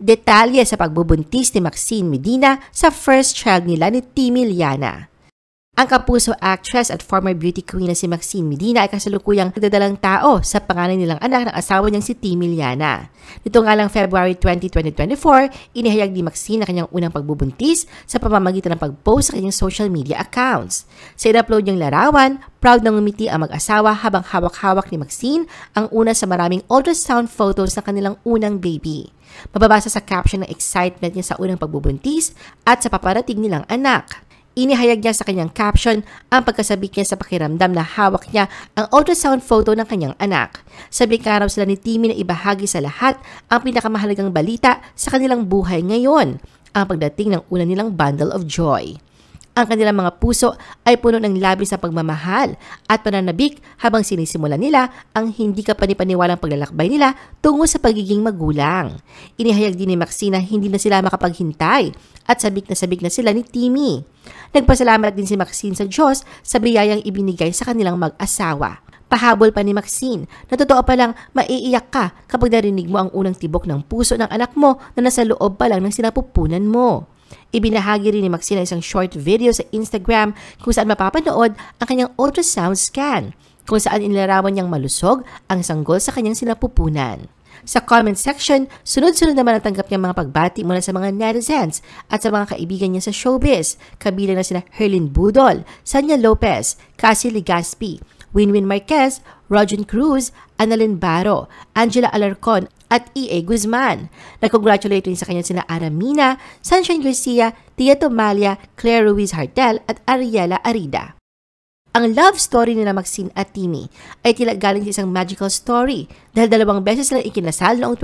Detalye sa pagbubuntis ni Maxine Medina sa first child nila ni Timmy Liana. Ang kapuso actress at former beauty queen na si Maxine Medina ay kasalukuyang nagdadalang tao sa pangalan nilang anak ng asawa niyang si Timmy Liana. Nito nga lang February 20, 2024, inihayag ni Maxine na kanyang unang pagbubuntis sa pamamagitan ng pag-post sa kanyang social media accounts. Sa in-upload niyang larawan, proud na ngumiti ang mag-asawa habang hawak-hawak ni Maxine ang una sa maraming ultrasound photos ng kanilang unang baby. Mababasa sa caption ng excitement niya sa unang pagbubuntis at sa paparating nilang anak. Inihayag niya sa kanyang caption ang pagkasabik niya sa pakiramdam na hawak niya ang ultrasound photo ng kanyang anak. Sabik nga raw sila ni Timmy na ibahagi sa lahat ang pinakamahalagang balita sa kanilang buhay ngayon, ang pagdating ng una nilang bundle of joy. Ang kanilang mga puso ay puno ng labis na pagmamahal at pananabik habang sinisimulan nila ang hindi kapani-paniwalang paglalakbay nila tungo sa pagiging magulang. Inihayag din ni Maxine na hindi na sila makapaghintay at sabik na sila ni Timmy. Nagpasalamat din si Maxine sa Diyos sa biyayang ibinigay sa kanilang mag-asawa. Pahabol pa ni Maxine na totoo palang maiiyak ka kapag narinig mo ang unang tibok ng puso ng anak mo na nasa loob pa lang ng sinapupunan mo. Ibinahagi rin ni Maxine ang isang short video sa Instagram kung saan mapapanood ang kanyang ultrasound scan, kung saan inilarawan niyang malusog ang sanggol sa kanyang sinapupunan. Sa comment section, sunod-sunod naman ang tanggap niyang mga pagbati mula sa mga netizens at sa mga kaibigan niya sa showbiz, kabilang na sina Herlin Budol, Sanya Lopez, Cassie Legaspi, Winwin Marquez, Rojan Cruz, Annalyn Baro, Angela Alarcon at E.A. Guzman. Nag-congratulate rin sa kanya sina Aramina, Sunshine Garcia, Tia Tomalia, Claire Ruiz Hartel at Ariela Arida. Ang love story nila Maxine at Timmy ay tila galing sa isang magical story dahil 2 beses silang ikinasal noong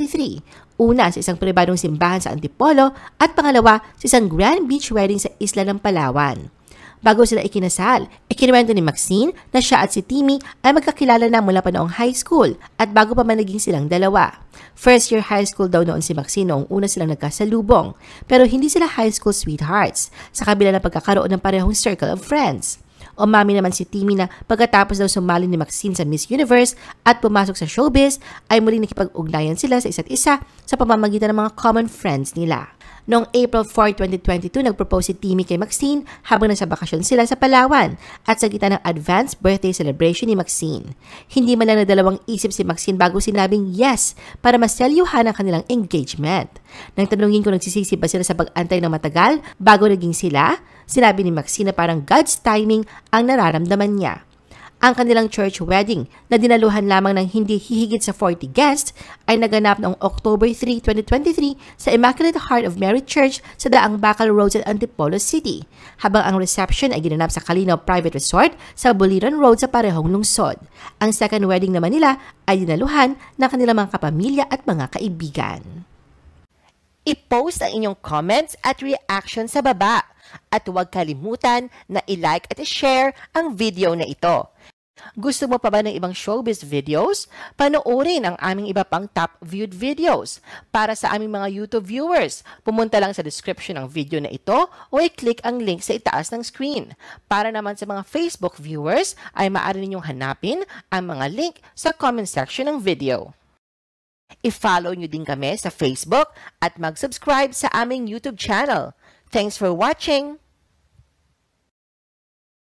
2023. Una sa isang pribadong simbahan sa Antipolo at pangalawa sa isang grand beach wedding sa isla ng Palawan. Bago sila ikinasal, ikinuwento ni Maxine na siya at si Timmy ay magkakilala na mula pa noong high school at bago pa man naging silang dalawa. First year high school daw noon si Maxine noong una silang nagkasalubong, pero hindi sila high school sweethearts sa kabila ng pagkakaroon ng parehong circle of friends. Umami naman si Timmy na pagkatapos daw sumali ni Maxine sa Miss Universe at pumasok sa showbiz ay muling nakipag-ugnayan sila sa isa't isa sa pamamagitan ng mga common friends nila. Noong April 4, 2022, nag-propose si Timmy kay Maxine habang nasa bakasyon sila sa Palawan at sa gitna ng advanced birthday celebration ni Maxine. Hindi man lang nadalawang isip si Maxine bago sinabing yes para maselyuhan ang kanilang engagement. Nang tanungin kung nagsisisi ba sila sa pag-antay ng matagal bago naging sila, sinabi ni Maxine na parang God's timing ang nararamdaman niya. Ang kanilang church wedding na dinaluhan lamang ng hindi hihigit sa 40 guests ay naganap noong October 3, 2023 sa Immaculate Heart of Mary Church sa Daang Bakal Road sa Antipolo City, habang ang reception ay ginanap sa Calino Private Resort sa Buliran Road sa parehong lungsod. Ang second wedding naman nila ay dinaluhan ng kanilang mga kapamilya at mga kaibigan. I-post ang inyong comments at reaction sa baba at huwag kalimutan na i-like at i-share ang video na ito. Gusto mo pa ba ng ibang showbiz videos? Panoorin ang aming iba pang top viewed videos. Para sa aming mga YouTube viewers, pumunta lang sa description ng video na ito o i-click ang link sa itaas ng screen. Para naman sa mga Facebook viewers, ay maaari ninyong hanapin ang mga link sa comment section ng video. I-follow nyo din kami sa Facebook at mag-subscribe sa aming YouTube channel. Thanks for watching!